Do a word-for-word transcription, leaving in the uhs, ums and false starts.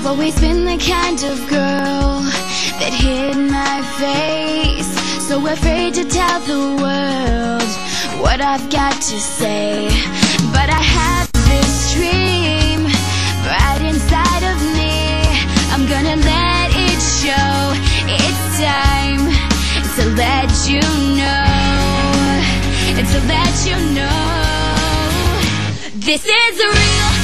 I've always been the kind of girl that hid my face, so afraid to tell the world what I've got to say. But I have this dream right inside of me. I'm gonna let it show. It's time to let you know, to let you know this is real.